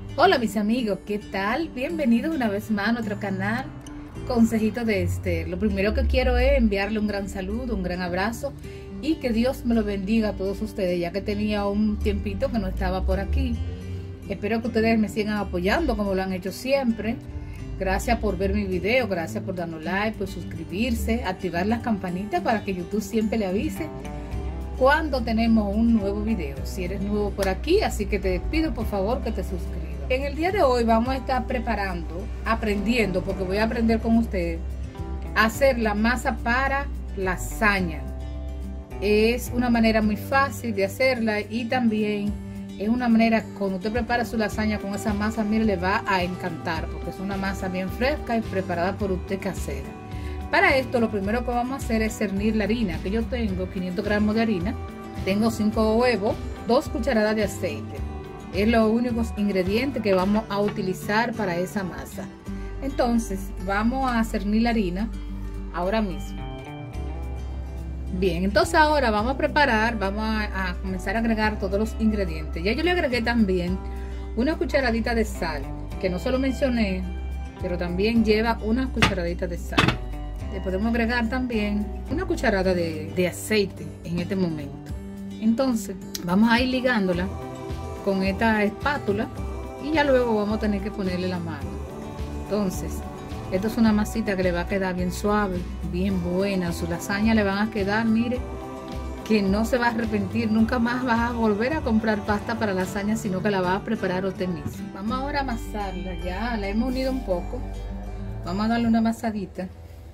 Hola mis amigos, ¿qué tal? Bienvenidos una vez más a nuestro canal Consejito de Esther. Lo primero que quiero es enviarle un gran saludo, un gran abrazo y que Dios me lo bendiga a todos ustedes, ya que tenía un tiempito que no estaba por aquí. Espero que ustedes me sigan apoyando como lo han hecho siempre. Gracias por ver mi video, gracias por darnos like, por suscribirse, activar las campanitas para que YouTube siempre le avise cuando tenemos un nuevo video. Si eres nuevo por aquí, así que te pido por favor que te suscribas. En el día de hoy vamos a estar aprendiendo, porque voy a aprender con ustedes a hacer la masa para lasaña. Es una manera muy fácil de hacerla y también es una manera, cuando usted prepara su lasaña con esa masa, mire, le va a encantar, porque es una masa bien fresca y preparada por usted casera. Para esto lo primero que vamos a hacer es cernir la harina, que yo tengo 500 gramos de harina, tengo 5 huevos, 2 cucharadas de aceite. Es los únicos ingredientes que vamos a utilizar para esa masa. Entonces vamos a cernir la harina ahora mismo. Bien, entonces ahora vamos a preparar, vamos a comenzar a agregar todos los ingredientes. Ya yo le agregué también una cucharadita de sal, que no se lo mencioné, pero también lleva una cucharadita de sal. Le podemos agregar también una cucharada de aceite en este momento. Entonces vamos a ir ligándola con esta espátula y ya luego vamos a tener que ponerle la mano. Entonces esto es una masita que le va a quedar bien suave, bien buena. Su lasaña le van a quedar, mire, que no se va a arrepentir. Nunca más vas a volver a comprar pasta para lasaña, sino que la vas a preparar usted mismo. Vamos ahora a amasarla. Ya la hemos unido un poco. Vamos a darle una amasadita.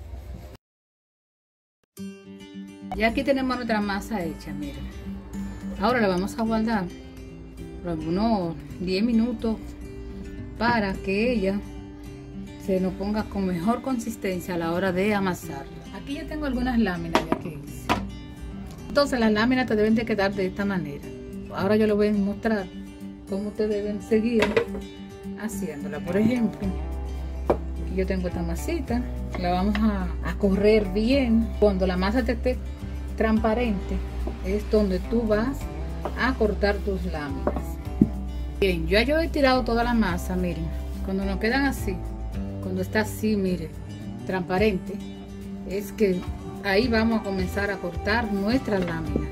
Ya aquí tenemos nuestra masa hecha, miren. Ahora la vamos a guardar por unos 10 minutos para que ella se nos ponga con mejor consistencia a la hora de amasarla. Aquí ya tengo algunas láminas ya que hice. Entonces las láminas te deben de quedar de esta manera. Ahora yo les voy a mostrar cómo ustedes deben seguir haciéndola. Por ejemplo, aquí yo tengo esta masita, la vamos a correr bien. Cuando la masa te esté transparente es donde tú vas a cortar tus láminas. Bien, yo he tirado toda la masa, miren, cuando nos quedan así, cuando está así, mire, transparente, es que ahí vamos a comenzar a cortar nuestra lámina.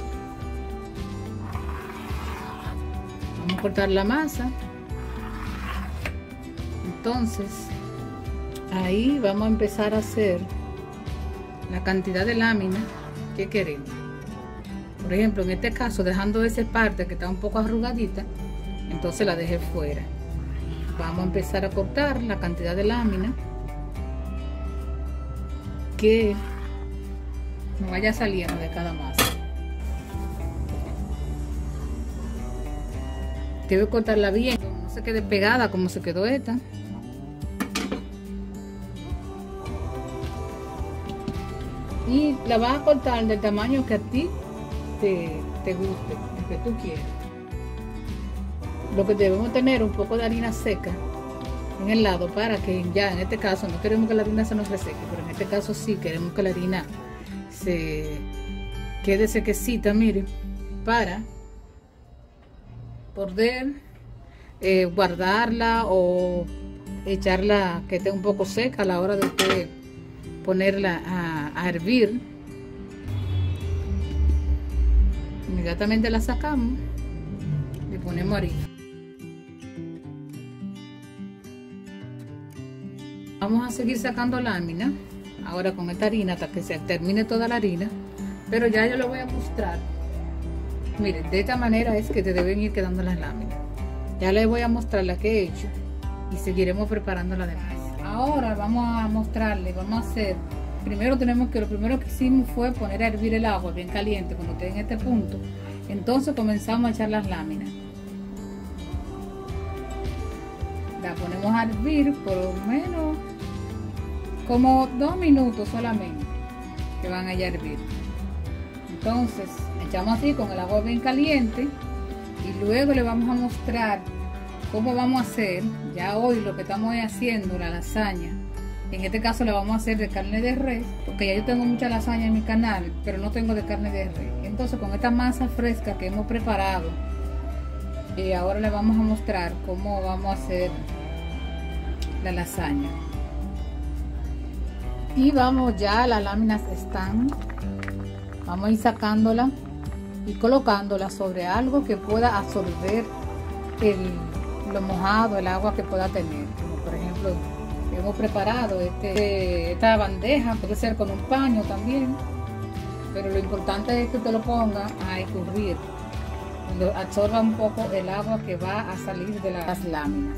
Vamos a cortar la masa. Entonces ahí vamos a empezar a hacer la cantidad de láminas que queremos. Por ejemplo, en este caso, dejando esa parte que está un poco arrugadita, entonces la dejé fuera. Vamos a empezar a cortar la cantidad de láminas que nos vaya saliendo de cada masa. Debe cortarla bien, no se quede pegada como se quedó esta. Y la vas a cortar del tamaño que a ti te guste, el que tú quieras. Lo que debemos tener un poco de harina seca en el lado, para que ya en este caso no queremos que la harina se nos reseque, pero en este caso sí queremos que la harina se quede sequecita, miren, para poder guardarla o echarla que esté un poco seca a la hora de usted ponerla a hervir. Inmediatamente la sacamos y ponemos harina. Vamos a seguir sacando láminas ahora con esta harina hasta que se termine toda la harina, pero ya yo lo voy a mostrar. Miren, de esta manera es que te deben ir quedando las láminas. Ya les voy a mostrar la que he hecho y seguiremos preparando la demás. Ahora vamos a mostrarle, vamos a hacer, lo primero que hicimos fue poner a hervir el agua bien caliente. Cuando esté en este punto, entonces comenzamos a echar las láminas. La ponemos a hervir por lo menos como 2 minutos solamente, que van a hervir. Entonces echamos así con el agua bien caliente y luego le vamos a mostrar cómo vamos a hacer. Ya hoy lo que estamos haciendo, la lasaña, en este caso la vamos a hacer de carne de res, porque ya yo tengo mucha lasaña en mi canal, pero no tengo de carne de res. Entonces con esta masa fresca que hemos preparado Y ahora les vamos a mostrar cómo vamos a hacer la lasaña. Y vamos, ya las láminas están, vamos a ir sacándola y colocándola sobre algo que pueda absorber lo mojado, el agua que pueda tener. Como por ejemplo, hemos preparado esta bandeja, puede ser con un paño también, pero lo importante es que usted lo ponga a escurrir, cuando absorba un poco el agua que va a salir de las láminas.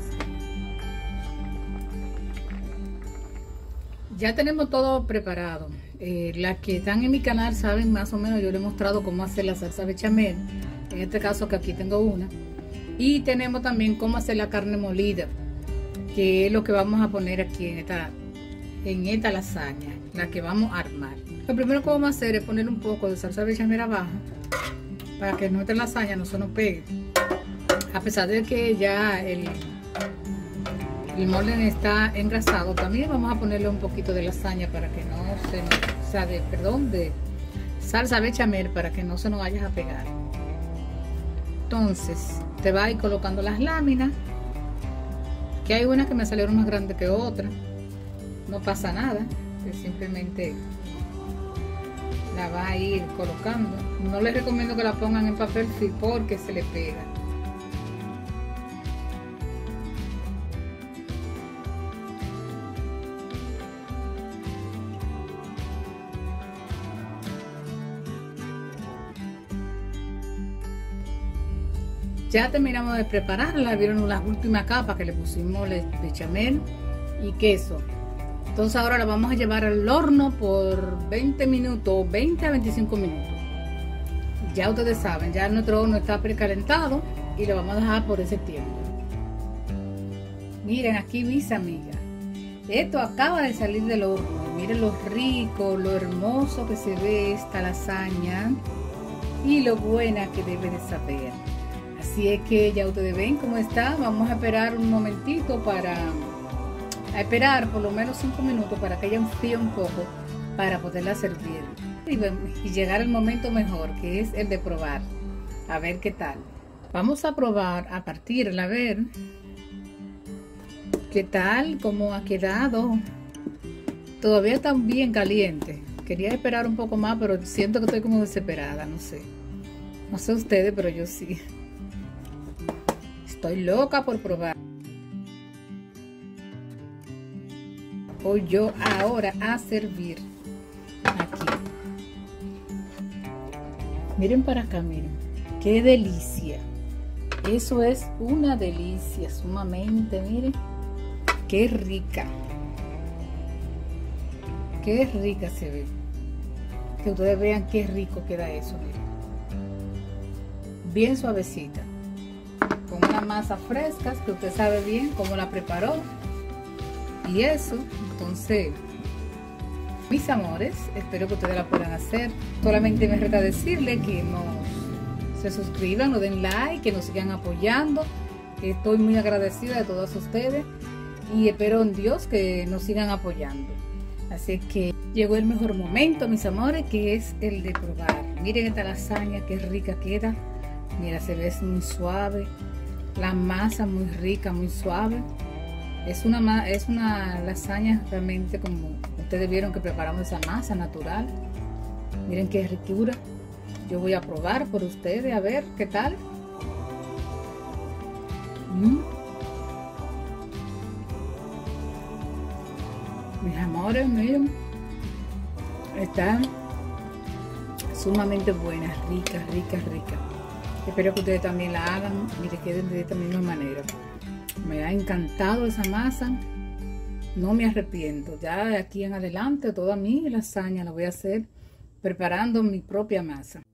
Ya tenemos todo preparado. Las que están en mi canal saben más o menos, yo les he mostrado cómo hacer la salsa bechamel, en este caso que aquí tengo una, y tenemos también cómo hacer la carne molida, que es lo que vamos a poner aquí en esta lasaña, la que vamos a armar. Lo primero que vamos a hacer es poner un poco de salsa bechamel abajo para que nuestra lasaña no se nos pegue, a pesar de que ya el molde está engrasado. También vamos a ponerle un poquito de lasaña para que no se nos, o sea, de salsa bechamel, para que no se nos vaya a pegar. Entonces te va a ir colocando las láminas, que hay unas que me salieron más grandes que otras, no pasa nada, que simplemente la va a ir colocando. No les recomiendo que la pongan en papel film porque se le pega. Ya terminamos de prepararla, vieron las últimas capas que le pusimos bechamel y queso. Entonces ahora la vamos a llevar al horno por 20 minutos, 20 a 25 minutos. Ya ustedes saben, ya nuestro horno está precalentado y lo vamos a dejar por ese tiempo. Miren aquí mis amigas, esto acaba de salir del horno. Miren lo rico, lo hermoso que se ve esta lasaña y lo buena que debe de saber. Así es que ya ustedes ven cómo está. Vamos a esperar un momentito a esperar por lo menos 5 minutos para que ella enfríe un poco para poderla servir y llegar el momento mejor, que es el de probar, a ver qué tal. Vamos a probar, a partirla, a ver qué tal, cómo ha quedado. Todavía está bien caliente. Quería esperar un poco más, pero siento que estoy como desesperada, no sé ustedes, pero yo sí. Estoy loca por probar. Voy yo ahora a servir aquí. Miren para acá, miren. ¡Qué delicia! Eso es una delicia, sumamente, miren. ¡Qué rica! ¡Qué rica se ve! Que ustedes vean qué rico queda eso, miren. Bien suavecita. Con una masa fresca, que usted sabe bien cómo la preparó. Y eso, entonces, mis amores, espero que ustedes la puedan hacer. Solamente me resta decirle que se suscriban, nos den like, que nos sigan apoyando. Que estoy muy agradecida de todos ustedes y espero en Dios que nos sigan apoyando. Así que llegó el mejor momento, mis amores, que es el de probar. Miren esta lasaña, qué rica queda. Mira, se ve muy suave. La masa muy rica, muy suave. Es una lasaña realmente, como ustedes vieron que preparamos esa masa natural. Miren qué ricura. Yo voy a probar por ustedes a ver qué tal. Mis amores, miren. Está sumamente buena, rica, rica, rica. Espero que ustedes también la hagan y les queden de esta misma manera. Me ha encantado esa masa. No me arrepiento. Ya de aquí en adelante toda mi lasaña la voy a hacer preparando mi propia masa.